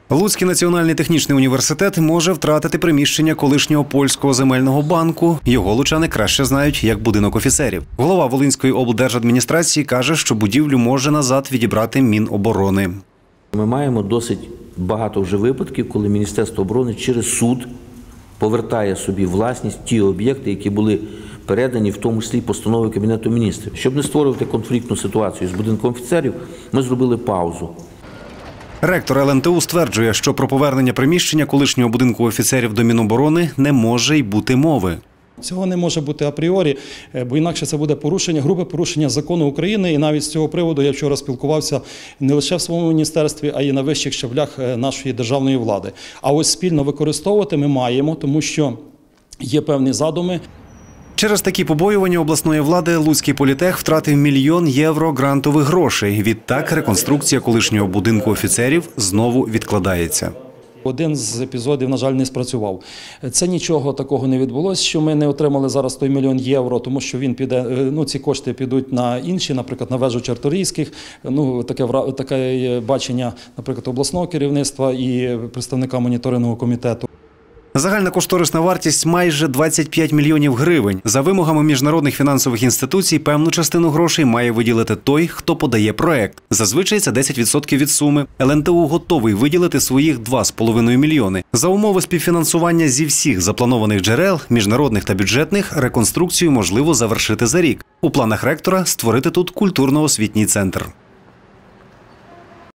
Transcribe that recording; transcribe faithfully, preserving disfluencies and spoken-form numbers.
Луцький національний технічний університет може втратити приміщення колишнього польського земельного банку. Його лучани краще знають як будинок офіцерів. Голова Волинської облдержадміністрації каже, що будівлю може назад відібрати Міноборони. Ми маємо досить багато вже випадків, коли Міністерство оборони через суд повертає собі власність ті об'єкти, які були передані, в тому числі постановою Кабінету міністрів. Щоб не створювати конфліктну ситуацію з будинком офіцерів, ми зробили паузу. Ректор ел ен те у стверджує, що про повернення приміщення колишнього будинку офіцерів до Міноборони не може й бути мови. Цього не може бути апріорі, бо інакше це буде порушення, грубе порушення закону України. І навіть з цього приводу я вчора спілкувався не лише в своєму міністерстві, а й на вищих щаблях нашої державної влади. А ось спільно використовувати ми маємо, тому що є певні задуми. Через такі побоювання обласної влади Луцький політех втратив мільйон євро грантових грошей. Відтак реконструкція колишнього будинку офіцерів знову відкладається. Один з епізодів, на жаль, не спрацював. Це нічого такого не відбулося, що ми не отримали зараз той мільйон євро, тому що він піде, ну, ці кошти підуть на інші, наприклад, на вежу Чарторийських. Ну, таке, таке бачення, наприклад, обласного керівництва і представника моніторингового комітету. Загальна кошторисна вартість – майже двадцять п'ять мільйонів гривень. За вимогами міжнародних фінансових інституцій, певну частину грошей має виділити той, хто подає проект. Зазвичай це десять відсотків від суми. ел ен те у готовий виділити своїх два з половиною мільйони. За умови співфінансування зі всіх запланованих джерел, міжнародних та бюджетних, реконструкцію можливо завершити за рік. У планах ректора – створити тут культурно-освітній центр.